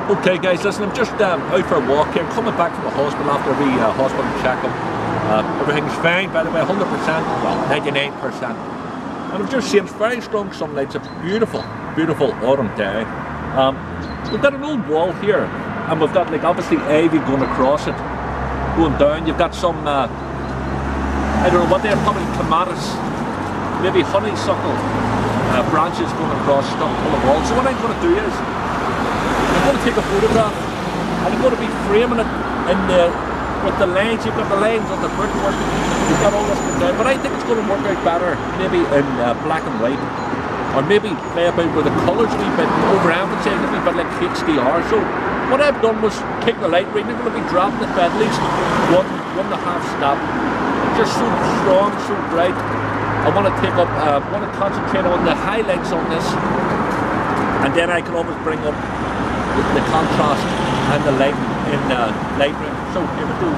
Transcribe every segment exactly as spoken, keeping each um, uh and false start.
Okay guys, listen, I'm just um, out for a walk here. I'm coming back from the hospital after a wee uh, hospital check-up. Uh, everything's fine, by the way, one hundred percent, well, ninety-nine percent. And I'm just seeing it's very strong sunlight. It's a beautiful, beautiful autumn day. Um, we've got an old wall here, and we've got, like, obviously ivy going across it, going down. You've got some, uh, I don't know what they're, probably clematis, maybe honeysuckle uh, branches going across, stuck on the wall. So what I'm going to do is, I'm going to take a photograph and I'm going to be framing it in the, with the lines. You've got the lines on the brickwork, you've got all this down, but I think it's going to work out better maybe in uh, black and white, or maybe play about with the colours a wee bit, overemphasising a wee bit like H D R. So what I've done was take the light reading. I'm going to be dropping it by at least one, one and a half stop. It's just so strong, so bright. I want to take up, uh, I want to concentrate on the highlights on this, and then I can always bring up the contrast and the light in uh, Lightroom. So here we go.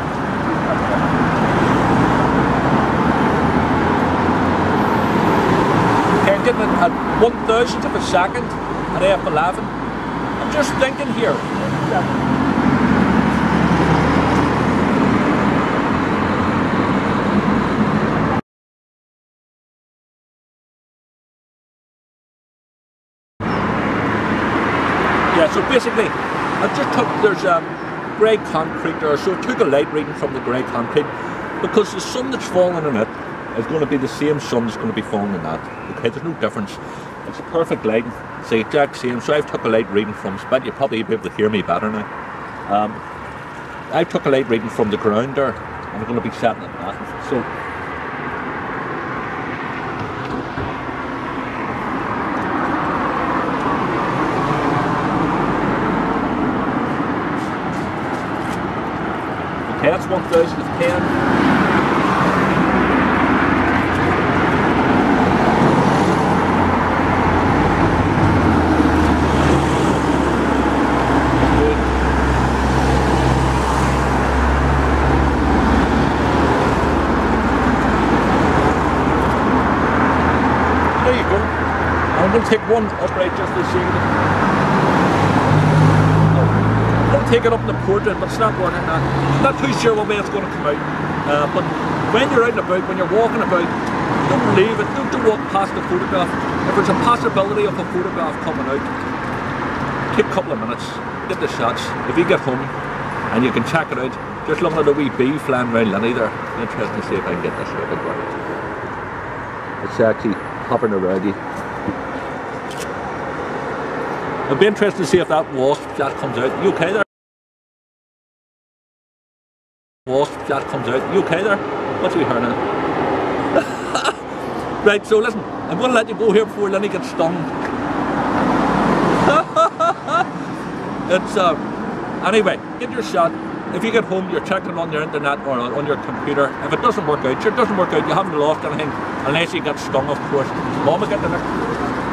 Okay, I'm getting it at one thousandth of a second at F eleven. I'm just thinking here. Yeah, so basically, I just took, there's um, grey concrete there, so I took a light reading from the grey concrete, because the sun that's falling in it is going to be the same sun that's going to be falling in that. Okay, there's no difference. It's a perfect light, it's the exact same. So I've took a light reading from, but you'll probably be able to hear me better now. Um, I took a light reading from the ground there, and I'm going to be setting it that. So. Okay, that's one thousand of ten. There you go. I'm going to take one upright just to see it. Take it up in the portrait, but it's not working. I'm not too sure what way it's going to come out. Uh, but when you're out and about, when you're walking about, don't leave it. Don't, don't walk past the photograph. If there's a possibility of a photograph coming out, take a couple of minutes, get the shots. If you get home and you can check it out, just looking at a wee bee flying around Lenny there. Interesting to see if I can get this right. It's actually hopping around you. It'll be interesting to see if that wasp shot comes out. You okay there? Wasp shot comes out. You okay there? What's we heard now? Right, so listen, I'm going to let you go here before Lenny gets stung. It's uh, anyway, get your shot. If you get home, you're checking on your internet or on your computer. If it doesn't work out, sure, it doesn't work out, you haven't lost anything, unless you get stung, of course. Mama, get the next.